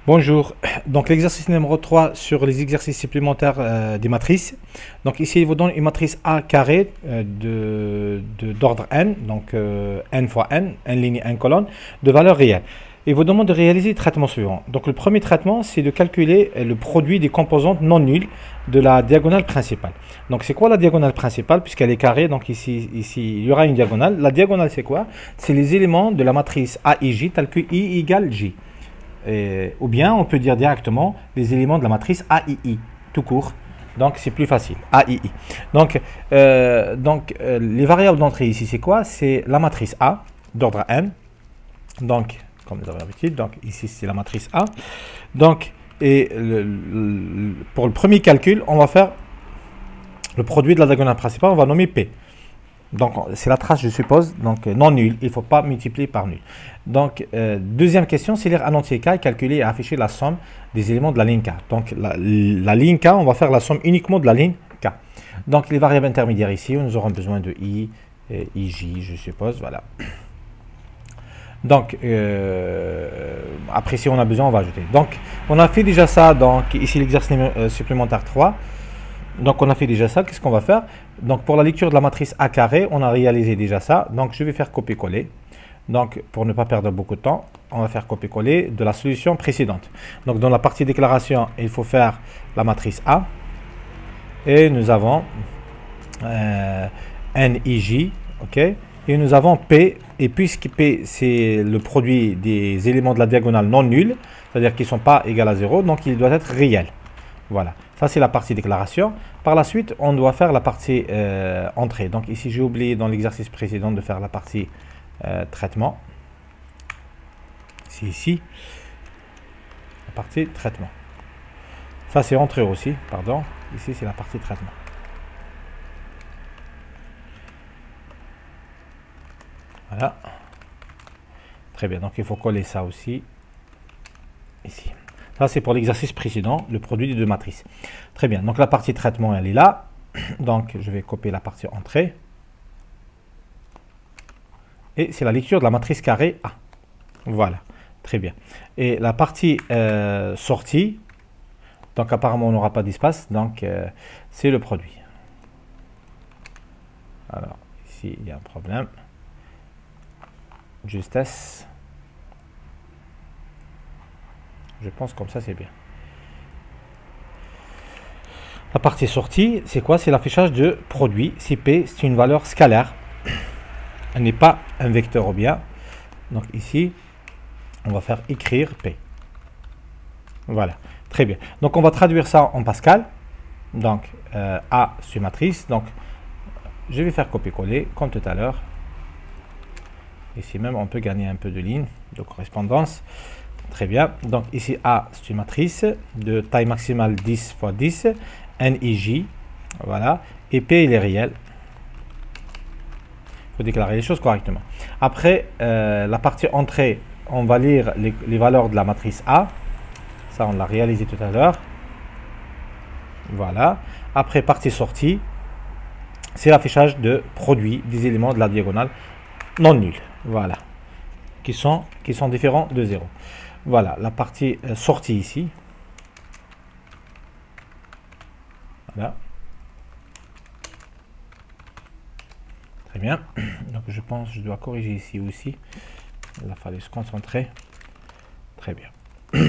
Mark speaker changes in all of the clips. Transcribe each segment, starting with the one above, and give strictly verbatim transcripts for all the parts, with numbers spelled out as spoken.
Speaker 1: Bonjour, donc l'exercice numéro trois sur les exercices supplémentaires euh, des matrices. Donc ici, il vous donne une matrice A carré euh, de, de- d'ordre n, donc euh, n fois n, n ligne, n colonne, de valeur réelle. Il vous demande de réaliser les traitements suivants. Donc le premier traitement, c'est de calculer euh, le produit des composantes non nulles de la diagonale principale. Donc c'est quoi la diagonale principale? Puisqu'elle est carrée, donc ici, ici, il y aura une diagonale. La diagonale, c'est quoi? C'est les éléments de la matrice A I J tels que I égale J. Et, ou bien on peut dire directement les éléments de la matrice A I I, tout court. Donc c'est plus facile, A I I. Donc, euh, donc euh, les variables d'entrée ici, c'est quoi? C'est la matrice A d'ordre n. Donc, comme vous avez l'habitude, donc ici c'est la matrice A. Donc, et le, le, pour le premier calcul, on va faire le produit de la diagonale principale, on va nommer P. Donc, c'est la trace, je suppose, donc non nulle. Il ne faut pas multiplier par nul. Donc, euh, deuxième question, c'est lire un entier K et calculer et afficher la somme des éléments de la ligne K. Donc, la, la ligne K, on va faire la somme uniquement de la ligne K. Donc, les variables intermédiaires ici, nous aurons besoin de I, et I J, je suppose, voilà. Donc, euh, après, si on a besoin, on va ajouter. Donc, on a fait déjà ça, donc ici l'exercice euh, supplémentaire trois. Donc, on a fait déjà ça. Qu'est-ce qu'on va faire? Donc, pour la lecture de la matrice A carré, on a réalisé déjà ça. Donc, je vais faire copier-coller. Donc, pour ne pas perdre beaucoup de temps, on va faire copier-coller de la solution précédente. Donc, dans la partie déclaration, il faut faire la matrice A. Et nous avons euh, N I J. OK? Et nous avons P. Et puisque P, c'est le produit des éléments de la diagonale non nuls, c'est-à-dire qu'ils ne sont pas égaux à zéro, donc il doit être réel. Voilà. Ça, c'est la partie déclaration. Par la suite, on doit faire la partie euh, entrée. Donc ici, j'ai oublié dans l'exercice précédent de faire la partie euh, traitement. C'est ici. La partie traitement. Ça, c'est entrée aussi, pardon. Ici, c'est la partie traitement. Voilà. Très bien. Donc, il faut coller ça aussi. Ici. Ça, c'est pour l'exercice précédent, le produit des deux matrices. Très bien. Donc, la partie traitement, elle est là. Donc, je vais copier la partie entrée. Et c'est la lecture de la matrice carrée A. Voilà. Très bien. Et la partie euh, sortie, donc apparemment, on n'aura pas d'espace. Donc, euh, c'est le produit. Alors, ici, il y a un problème. Justesse. Je pense comme ça, c'est bien. La partie sortie, c'est quoi? C'est l'affichage de produit. Si P, c'est une valeur scalaire. Elle n'est pas un vecteur ou bien. Donc ici, on va faire écrire P. Voilà. Très bien. Donc on va traduire ça en Pascal. Donc euh, A, c'est une matrice. Donc je vais faire copier-coller comme tout à l'heure. Ici même, on peut gagner un peu de lignes de correspondance. Très bien. Donc ici, A, c'est une matrice de taille maximale dix fois dix. N I J. Voilà. Et P, il est réel. Il faut déclarer les choses correctement. Après, euh, la partie entrée, on va lire les, les valeurs de la matrice A. Ça, on l'a réalisé tout à l'heure. Voilà. Après, partie sortie, c'est l'affichage de produit des éléments de la diagonale non nuls. Voilà. Qui sont, qui sont différents de zéro. Voilà, la partie euh, sortie ici. Voilà. Très bien. Donc je pense que je dois corriger ici aussi. Il a fallu se concentrer. Très bien.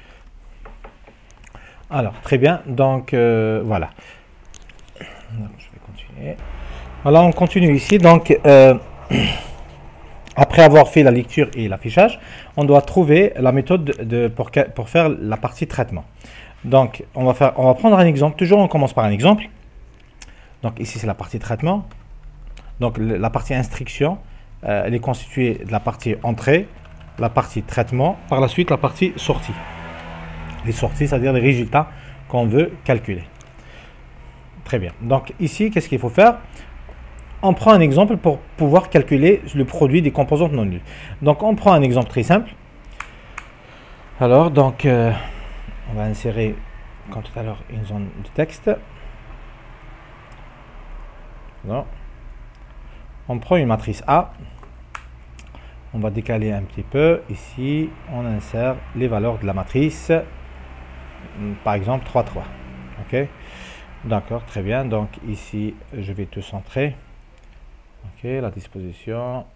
Speaker 1: Alors, très bien. Donc euh, voilà. Donc, je vais continuer. Voilà, on continue ici. Donc euh, après avoir fait la lecture et l'affichage, on doit trouver la méthode de, pour, pour faire la partie traitement. Donc, on va, faire, on va prendre un exemple. Toujours, on commence par un exemple. Donc, ici, c'est la partie traitement. Donc, le, la partie instruction, euh, elle est constituée de la partie entrée, la partie traitement, par la suite, la partie sortie. Les sorties, c'est-à-dire les résultats qu'on veut calculer. Très bien. Donc, ici, qu'est-ce qu'il faut faire? On prend un exemple pour pouvoir calculer le produit des composantes non nulles. Donc, on prend un exemple très simple. Alors, donc, euh, on va insérer, comme tout à l'heure, une zone de texte. Non. On prend une matrice A. On va décaler un petit peu. Ici, on insère les valeurs de la matrice. Par exemple, trois, trois. OK? D'accord, très bien. Donc ici, je vais tout centrer. OK, la disposition.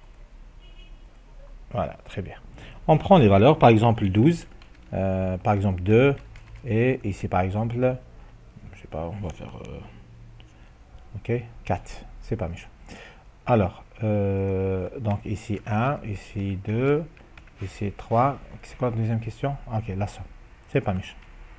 Speaker 1: Voilà, très bien. On prend les valeurs, par exemple douze, euh, par exemple deux, et ici par exemple, je sais pas, on va faire euh, OK, quatre, c'est pas méchant. Alors, euh, donc ici un, ici deux, ici trois. C'est quoi la deuxième question? OK, la somme, c'est pas méchant.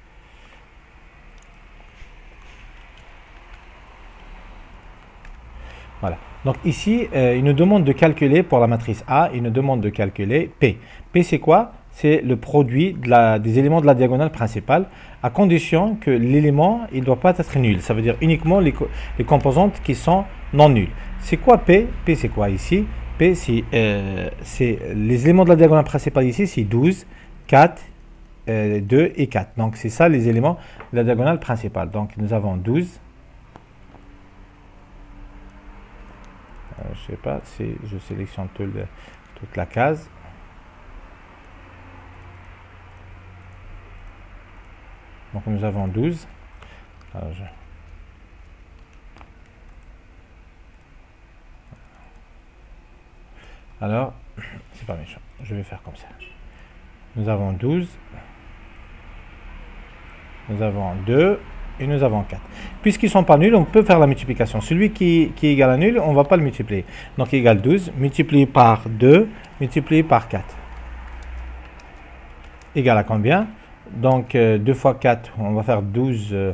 Speaker 1: Voilà. Donc ici, euh, il nous demande de calculer pour la matrice A, il nous demande de calculer P. P c'est quoi? C'est le produit de la, des éléments de la diagonale principale, à condition que l'élément il ne doit pas être nul. Ça veut dire uniquement les, les composantes qui sont non nulles. C'est quoi P? P c'est quoi ici? P c'est euh, les éléments de la diagonale principale ici, c'est douze, quatre, euh, deux et quatre. Donc c'est ça les éléments de la diagonale principale. Donc nous avons douze. Euh, je sais pas si je sélectionne tout le, toute la case. Donc nous avons douze. Alors, je... Alors c'est pas méchant. Je vais faire comme ça. Nous avons douze. Nous avons deux. Et nous avons quatre. Puisqu'ils ne sont pas nuls, on peut faire la multiplication. Celui qui, qui est égal à nul, on ne va pas le multiplier. Donc égal douze, multiplié par deux, multiplié par quatre. Égal à combien? Donc euh, deux fois quatre, on va faire douze. Euh,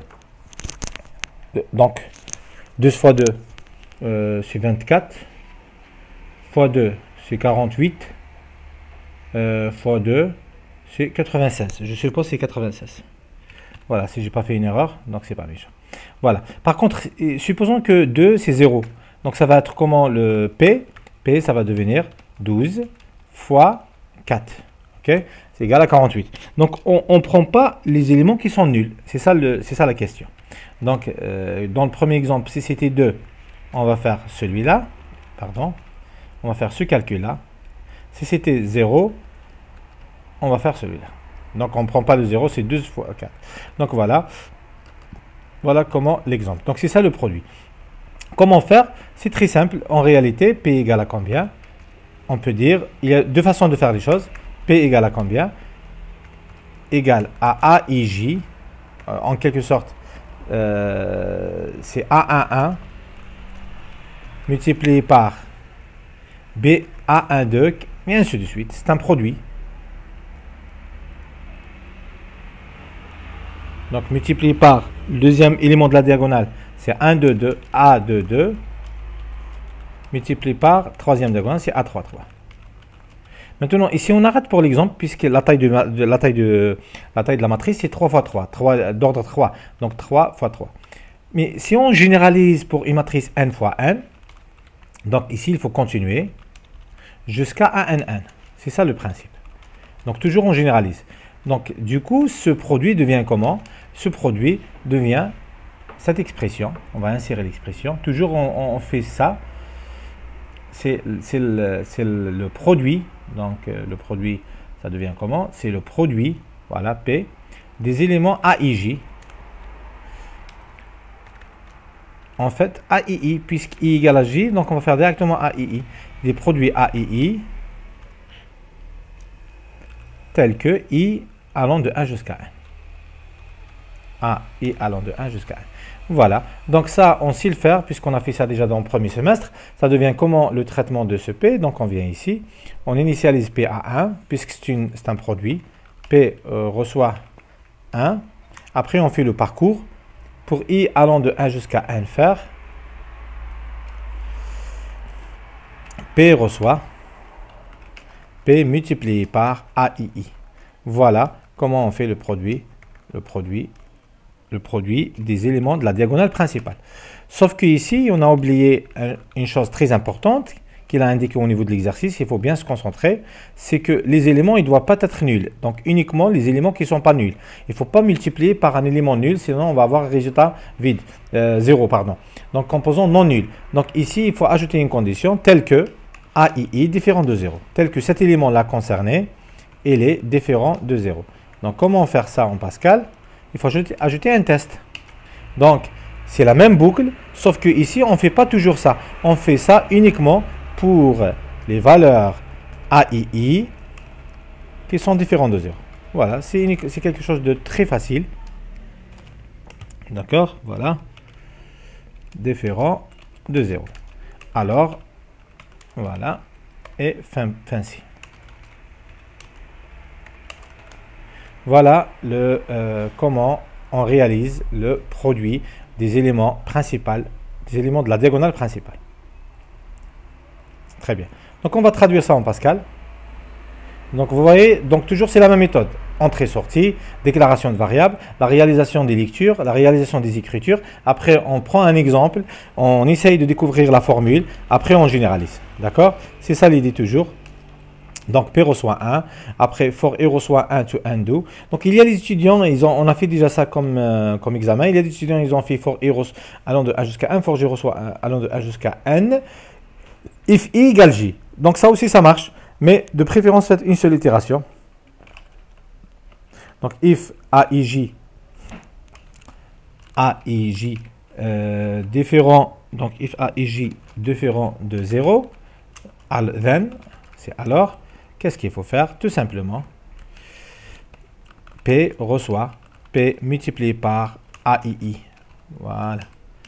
Speaker 1: donc douze fois deux, euh, c'est vingt-quatre. Fois deux, c'est quarante-huit. Euh, fois deux, c'est quatre-vingt-seize. Je suppose que c'est quatre-vingt-seize. Voilà, si j'ai pas fait une erreur, donc c'est pas méchant. Voilà. Par contre, supposons que deux, c'est zéro. Donc ça va être comment le P? P, ça va devenir douze fois quatre. OK? C'est égal à quarante-huit. Donc on ne prend pas les éléments qui sont nuls. C'est ça, ça la question. Donc euh, dans le premier exemple, si c'était deux, on va faire celui-là. Pardon. On va faire ce calcul-là. Si c'était zéro, on va faire celui-là. Donc on ne prend pas le zéro, c'est douze fois quatre. Donc voilà. Voilà comment l'exemple. Donc c'est ça le produit. Comment faire? C'est très simple. En réalité, P égale à combien? On peut dire, il y a deux façons de faire les choses. P égale à combien? Égale à A I J. Euh, en quelque sorte, euh, c'est A un un multiplié par B A un deux, et ainsi de suite. C'est un produit. Donc multiplié par le deuxième élément de la diagonale, c'est un deux deux, A deux deux. Multiplié par troisième diagonale, c'est A trois trois. Maintenant, ici on arrête pour l'exemple, puisque la taille de, de, la, taille de, la taille de la matrice, c'est trois fois trois, trois d'ordre trois. Donc trois fois trois. Mais si on généralise pour une matrice n fois n, donc ici il faut continuer jusqu'à A N N. C'est ça le principe. Donc toujours on généralise. Donc du coup, ce produit devient comment? Ce produit devient cette expression. On va insérer l'expression. Toujours on, on fait ça. C'est le, le, le produit. Donc euh, le produit, ça devient comment? C'est le produit, voilà, P, des éléments A I J. En fait, A I I, puisqu'I égale à J, donc on va faire directement A I I. Des produits A I I tels que I allant de un jusqu'à un. A, I allant de un jusqu'à un. Voilà. Donc ça, on sait le faire puisqu'on a fait ça déjà dans le premier semestre. Ça devient comment le traitement de ce P? Donc on vient ici. On initialise P à un puisque c'est un produit. P euh, reçoit un. Après, on fait le parcours. Pour I allant de un jusqu'à un faire. P reçoit P multiplié par A I I. Voilà comment on fait le produit, le produit, le produit des éléments de la diagonale principale. Sauf qu'ici, on a oublié une chose très importante qu'il a indiqué au niveau de l'exercice, il faut bien se concentrer, c'est que les éléments, ils ne doivent pas être nuls. Donc uniquement les éléments qui ne sont pas nuls. Il ne faut pas multiplier par un élément nul, sinon on va avoir un résultat vide, euh, zéro, pardon. Donc composant non nul. Donc ici, il faut ajouter une condition telle que A I I différent de zéro. Tel que cet élément-là concerné, il est différent de zéro. Donc, comment faire ça en Pascal? Il faut ajouter, ajouter un test. Donc, c'est la même boucle, sauf que ici, on ne fait pas toujours ça. On fait ça uniquement pour les valeurs A I I qui sont différentes de zéro. Voilà, c'est quelque chose de très facile. D'accord? Voilà. Différent de zéro. Alors, voilà. Et fin, fin ci. Voilà le, euh, comment on réalise le produit des éléments principaux, des éléments de la diagonale principale. Très bien. Donc, on va traduire ça en Pascal. Donc, vous voyez, donc toujours c'est la même méthode. Entrée-sortie, déclaration de variables, la réalisation des lectures, la réalisation des écritures. Après, on prend un exemple, on essaye de découvrir la formule. Après, on généralise. D'accord? C'est ça l'idée toujours. Donc, P reçoit un. Après, for E reçoit un to undo. Donc, il y a des étudiants, ils ont, on a fait déjà ça comme, euh, comme examen. Il y a des étudiants, ils ont fait for E allant de un jusqu'à un, for G reçoit un allant de un jusqu'à n. If I égale J. Donc, ça aussi, ça marche. Mais de préférence, faites une seule itération. Donc, if A I J, A I J euh, différent, donc if A I J différent de zéro, then, c'est alors, qu'est-ce qu'il faut faire? Tout simplement, P reçoit P multiplié par A I I. Voilà.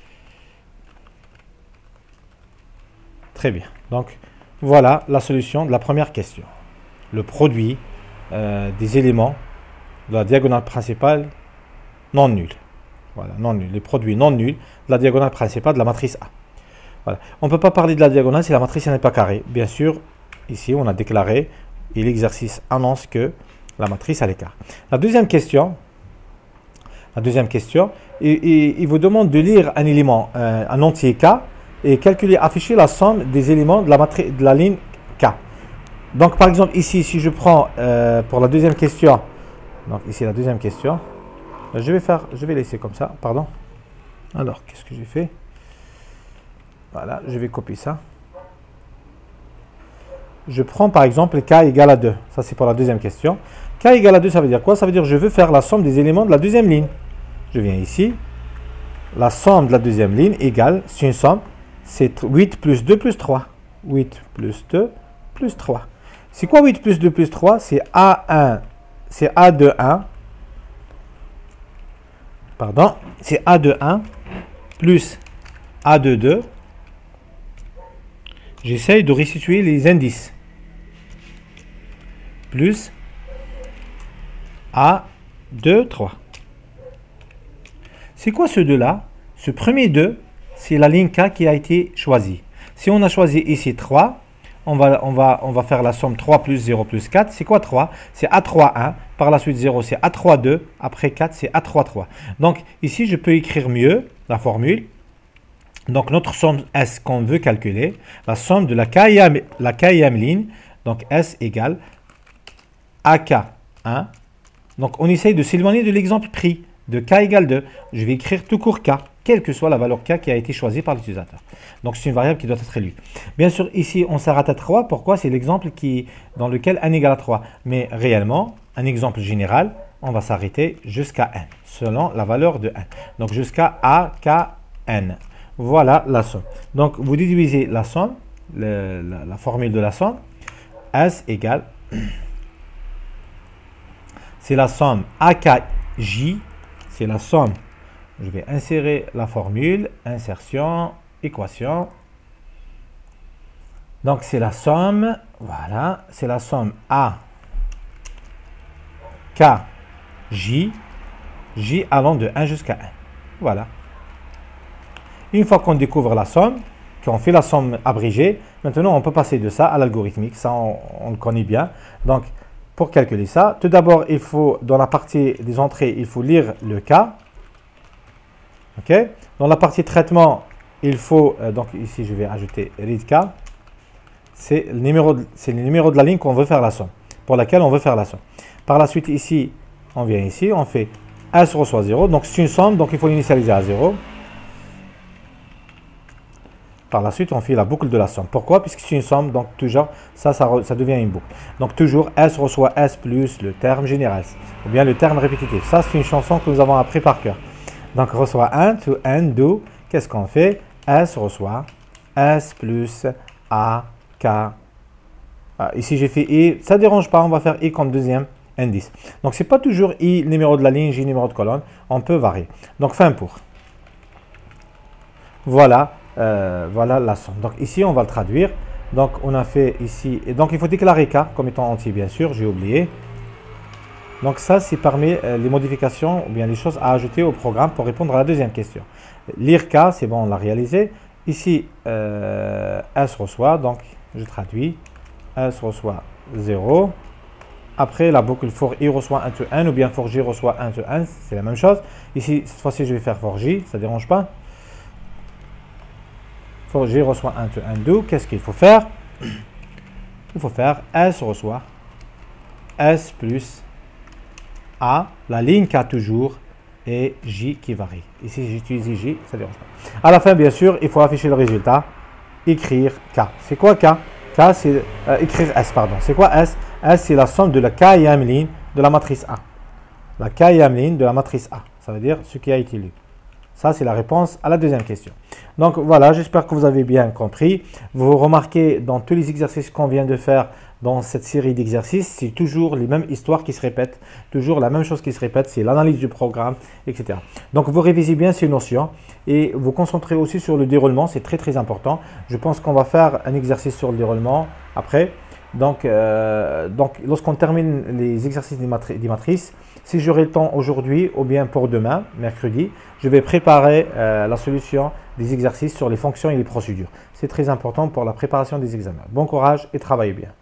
Speaker 1: Très bien. Donc, voilà la solution de la première question. Le produit euh, des éléments de la diagonale principale non nulle. Voilà, non nul. Les produits non nuls de la diagonale principale de la matrice A. Voilà. On ne peut pas parler de la diagonale si la matrice n'est pas carrée. Bien sûr, ici, on a déclaré et l'exercice annonce que la matrice a l'écart. La deuxième question, la deuxième question, il, il, il vous demande de lire un élément, un, un entier K, et calculer, afficher la somme des éléments de la, matrice, de la ligne K. Donc, par exemple, ici, si je prends euh, pour la deuxième question, donc ici la deuxième question, je vais faire, je vais laisser comme ça, pardon. Alors, qu'est-ce que j'ai fait? Voilà, je vais copier ça. Je prends par exemple K égale à deux. Ça, c'est pour la deuxième question. K égale à deux, ça veut dire quoi? Ça veut dire que je veux faire la somme des éléments de la deuxième ligne. Je viens ici. La somme de la deuxième ligne égale, c'est une somme, c'est huit plus deux plus trois. huit plus deux plus trois. C'est quoi huit plus deux plus trois? C'est A un, c'est A deux un. Pardon, c'est A deux un plus A deux deux. J'essaye de restituer les indices. Plus A deux trois. C'est quoi ce deux-là? Ce premier deux, c'est la ligne K qui a été choisie. Si on a choisi ici trois, on va, on va, on va faire la somme trois plus zéro plus quatre. C'est quoi trois? C'est A trois un. Par la suite zéro, c'est A trois deux. Après quatre, c'est A trois trois. Donc ici, je peux écrire mieux la formule. Donc notre somme S qu'on veut calculer, la somme de la Kème, la Kème ligne, donc S égale A K un. Donc on essaye de s'éloigner de l'exemple pris, de K égale deux. Je vais écrire tout court K, quelle que soit la valeur K qui a été choisie par l'utilisateur. Donc c'est une variable qui doit être élue. Bien sûr, ici on s'arrête à trois. Pourquoi? C'est l'exemple qui dans lequel n égale à trois. Mais réellement, un exemple général, on va s'arrêter jusqu'à n, selon la valeur de n. Donc jusqu'à A K n. Voilà la somme. Donc, vous déduisez la somme, le, la, la formule de la somme. S égale, c'est la somme A K J, c'est la somme, je vais insérer la formule, insertion, équation. Donc, c'est la somme, voilà, c'est la somme A K J, J allant de un jusqu'à n. Voilà. Une fois qu'on découvre la somme, qu'on fait la somme abrégée, maintenant on peut passer de ça à l'algorithmique. Ça, on, on le connaît bien. Donc, pour calculer ça, tout d'abord, il faut, dans la partie des entrées, il faut lire le K. OK? Dans la partie traitement, il faut, euh, donc ici, je vais ajouter read K. C'est le numéro de, c'est le numéro de la ligne qu'on veut faire la somme, pour laquelle on veut faire la somme. Par la suite, ici, on vient ici, on fait S reçoit zéro. Donc, c'est une somme, donc il faut l'initialiser à zéro. Par la suite, on fait la boucle de la somme. Pourquoi? Puisque c'est une somme, donc toujours, ça, ça, ça devient une boucle. Donc toujours, S reçoit S plus le terme général, ou bien le terme répétitif. Ça, c'est une chanson que nous avons appris par cœur. Donc reçoit un, to N, do, qu'est-ce qu'on fait? S reçoit S plus A, K. Ah, ici, j'ai fait I, ça ne dérange pas, on va faire I comme deuxième indice. Donc, ce n'est pas toujours I, numéro de la ligne, J, numéro de colonne, on peut varier. Donc, fin pour. Voilà. Euh, voilà la somme. Donc ici, on va le traduire. Donc on a fait ici. Et donc il faut déclarer K comme étant entier, bien sûr. J'ai oublié. Donc ça, c'est parmi euh, les modifications ou bien les choses à ajouter au programme pour répondre à la deuxième question. Lire K, c'est bon, on l'a réalisé. Ici, euh, S reçoit. Donc je traduis. S reçoit zéro. Après la boucle for I reçoit un to N ou bien for J reçoit un to N. C'est la même chose. Ici, cette fois-ci, je vais faire for J. Ça ne dérange pas. For J reçoit un to un do. Qu'est-ce qu'il faut faire? Il faut faire S reçoit S plus A, la ligne K toujours, et J qui varie. Ici, j'utilise J, ça ne dérange pas. À la fin, bien sûr, il faut afficher le résultat, écrire K. C'est quoi K? K, c'est euh, écrire S, pardon. C'est quoi S? S, c'est la somme de la K-ième ligne de la matrice A. La K-ième ligne de la matrice A. Ça veut dire ce qui a été lu. Ça, c'est la réponse à la deuxième question. Donc voilà, j'espère que vous avez bien compris. Vous remarquez dans tous les exercices qu'on vient de faire dans cette série d'exercices, c'est toujours les mêmes histoires qui se répètent, toujours la même chose qui se répète, c'est l'analyse du programme, et cetera. Donc vous révisez bien ces notions et vous concentrez aussi sur le déroulement, c'est très très important. Je pense qu'on va faire un exercice sur le déroulement après. Donc, euh, donc lorsqu'on termine les exercices des, matri des matrices, si j'aurai le temps aujourd'hui ou bien pour demain, mercredi, je vais préparer euh, la solution des exercices sur les fonctions et les procédures. C'est très important pour la préparation des examens. Bon courage et travaillez bien.